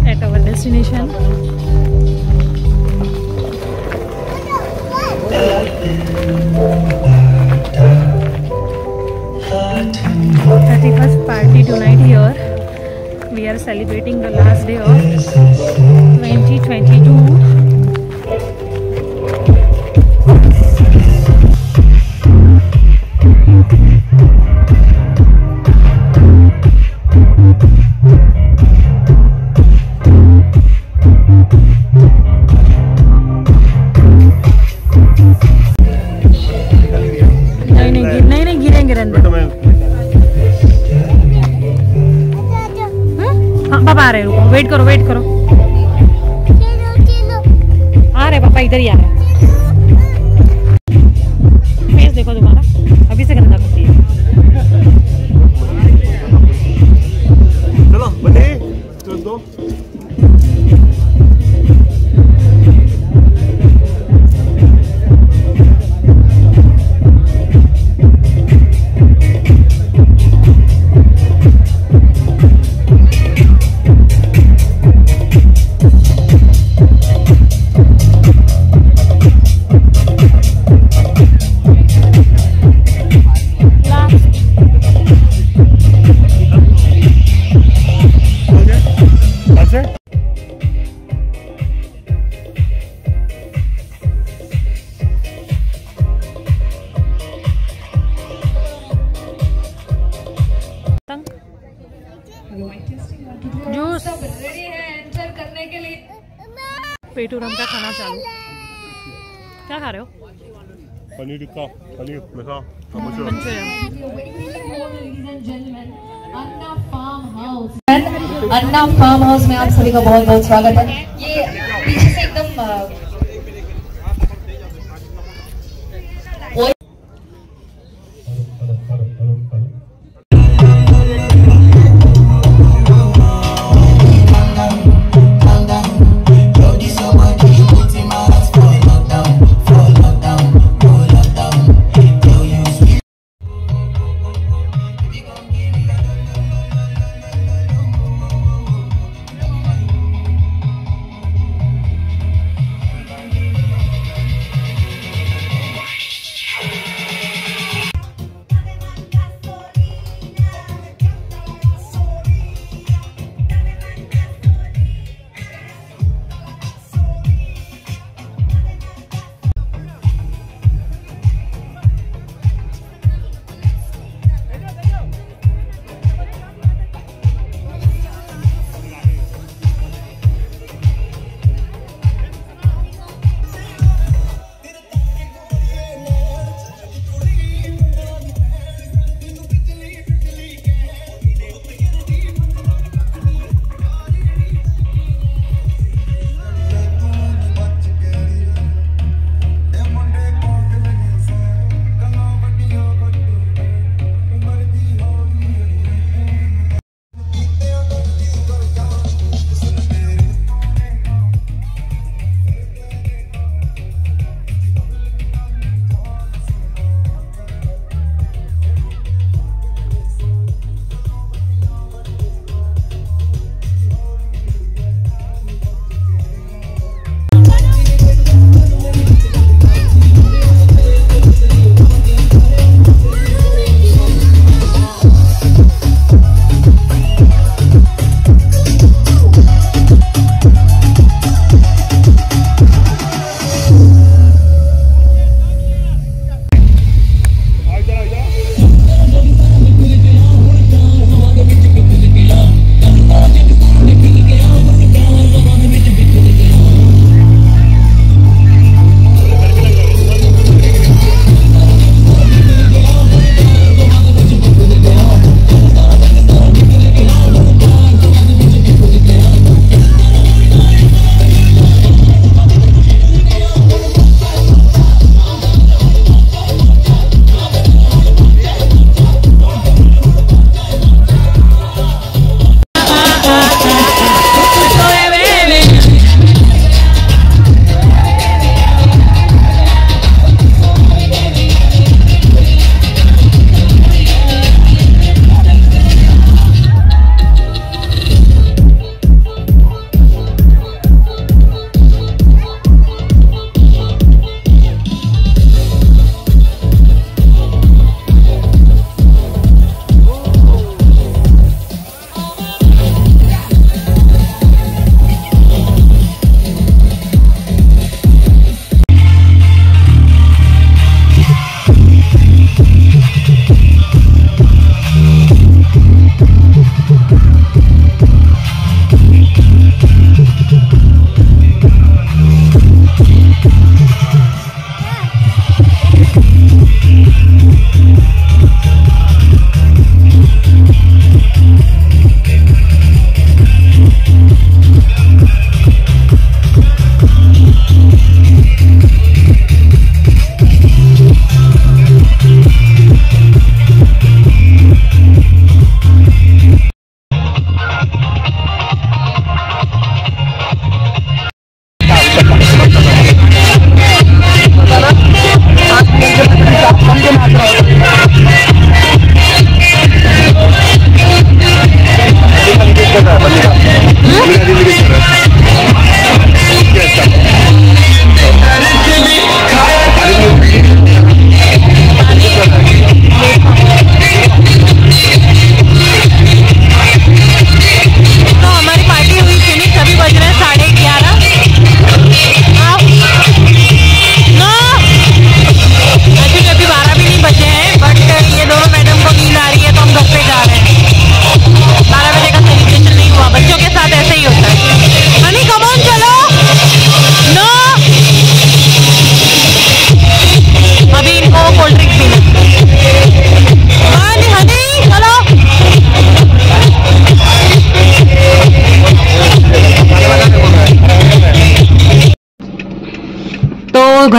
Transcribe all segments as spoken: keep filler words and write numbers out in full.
at our destination. thirty-first party tonight here. We are celebrating the last day of twenty twenty-two. पापा आ रहे हैं, रुको, wait करो wait करो। आ रहे पापा, इधर ही आ रहे। फेस देखो तुम्हारा अभी से गंदा करती है। चलो बने चल दो। जूस रेडी है एंटर करने के लिए। पेटूरम का खाना चालू। क्या खा रहे हो? पनीर टिक्का, पनीर मिठा, अन्ना फार्म हाउस में आप सभी का बहुत बहुत स्वागत है। ये पीछे से एकदम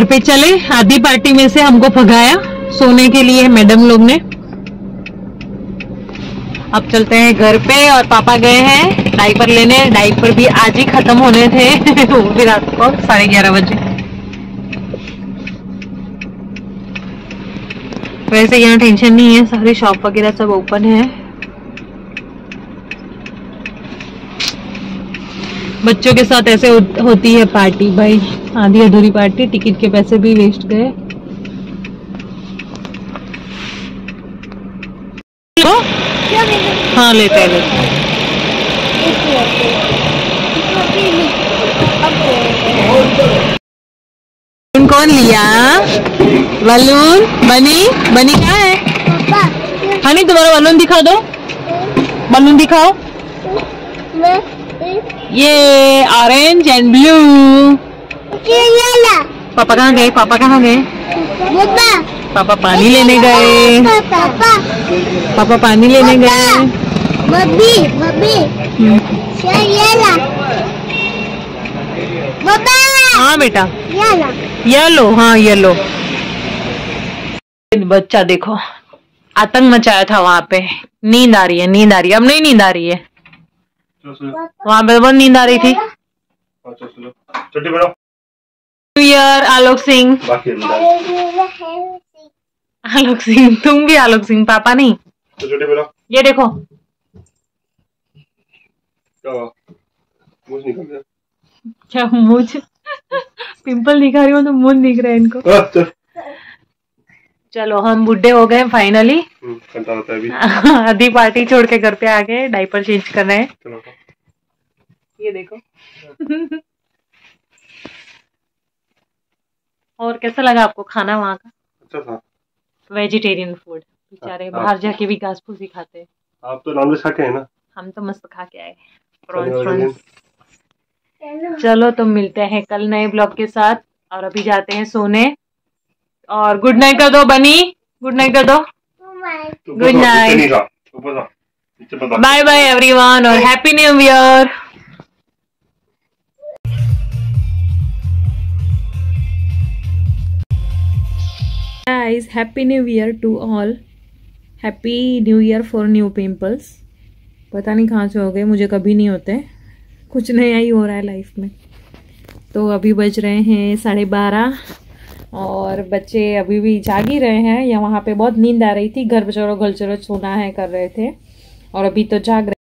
घर पे चले। आधी पार्टी में से हमको भगाया सोने के लिए मैडम लोग ने। अब चलते हैं घर पे और पापा गए हैं डायपर लेने। डायपर भी आज ही खत्म होने थे वो भी रात को साढ़े ग्यारह बजे। वैसे यहाँ टेंशन नहीं है, सारे शॉप वगैरह सब ओपन है। बच्चों के साथ ऐसे हो, होती है पार्टी भाई, आधी अधूरी पार्टी। टिकट के पैसे भी वेस्ट गए। हाँ लेते हैं लेते हैं। बलून कौन लिया? बलून बनी बनी क्या है? हनी तुम्हारा बलून दिखा दो, बलून दिखाओ। ये ऑरेंज एंड ब्लू। पापा कहाँ गए? पापा कहाँ गए? पापा पानी लेने गए। पापा पानी लेने गए। बब्बी बब्बी हाँ बेटा येलो येलो, हाँ येलो। बच्चा देखो आतंक मचाया था वहां पे। नींद आ रही है, नींद आ रही है। अब नहीं नींद आ रही है, वहां पे बहुत नींद आ रही थी। New year Alok Singh. आलोक सिंह तुम भी आलोक सिंह, पापा नहीं। ये देखो क्या मुझ पिंपल दिखा रही हूँ तो मुंह दिख रहा है इनको। चलो हम बुढ़े हो गए फाइनली। आधी पार्टी छोड़ के घर पे आ गए, डायपर चेंज कर रहे हैं। ये देखो और कैसा लगा आपको खाना वहाँ का? अच्छा था, वेजिटेरियन फूड। बेचारे बाहर जाके भी घास फूस ही खाते हैं। आप तो नॉनवेज खा के है ना? हम तो मस्त खा के आए प्रॉन्स प्रॉन्स। चलो तो मिलते हैं कल नए ब्लॉग के साथ, और अभी जाते हैं सोने। और गुड नाइट कर दो बनी, गुड नाइट कर दो। Good night, bye bye everyone और happy new year. Guys, happy new year to all. Happy new year for new pimples. पता नहीं कहाँ से हो गए, मुझे कभी नहीं होते, कुछ नया ही हो रहा है लाइफ में। तो अभी बज रहे हैं साढ़े बारह और बच्चे अभी भी जाग ही रहे हैं। या वहाँ पे बहुत नींद आ रही थी, घर पे चलो घर चलो सोना है कर रहे थे, और अभी तो जाग रहे